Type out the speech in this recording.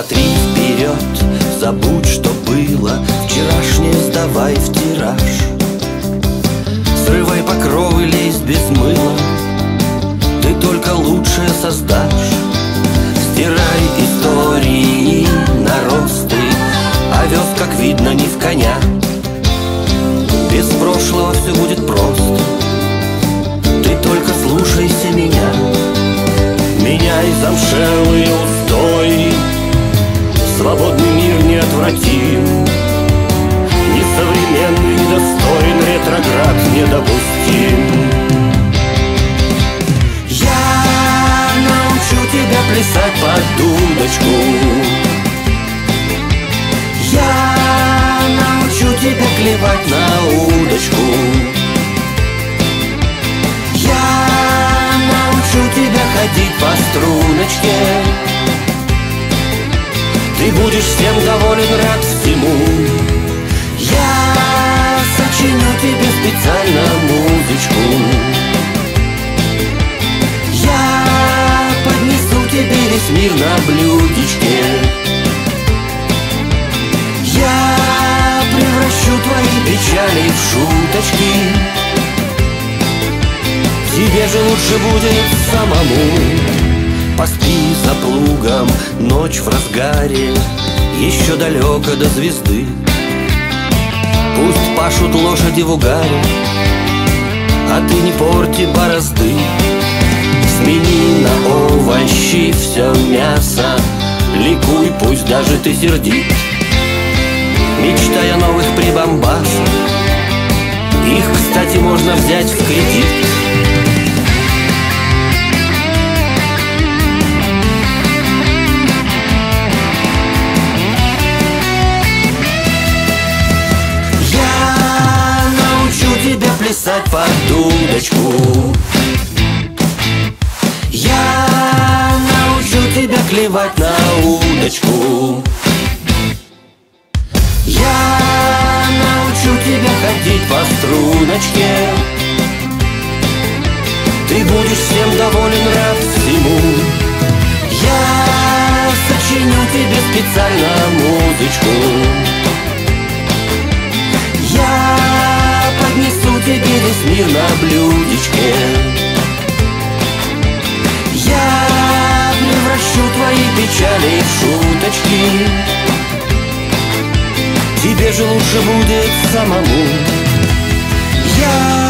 Смотри вперед, забудь, что было, вчерашнее сдавай в тираж. Срывай покровы, лезь без мыла, ты только лучшее создашь. Стирай истории, наросты, овес, как видно, не в коня. Без прошлого все будет просто, ты только слушайся меня. Меняй замшелые устои, свободный мир неотвратим. Несовременный, недостоин, ретроград недопустим. Я научу тебя плясать под дудочку, я научу тебя клевать на удочку, я научу тебя ходить по струночке. Ты будешь всем доволен, рад всему. Я сочиню тебе специально музычку, я поднесу тебе весь мир на блюдечке. Я превращу твои печали в шуточки. Тебе же лучше будет самому. Поспи за плугом, ночь в разгаре, еще далеко до звезды. Пусть пашут лошади в угаре, а ты не порти борозды. Смени на овощи все мясо, ликуй, пусть даже ты сердит. Мечтай о новых прибамбасах, их, кстати, можно взять в кредит. Плясать под дудочку, я научу тебя клевать на удочку, я научу тебя ходить по струночке. Ты будешь всем доволен, рад всему. Я сочиню тебе специально музычку, поднесу тебе весь мир на блюдечке. Я превращу твои печали в шуточки. Тебе же лучше будет самому. Я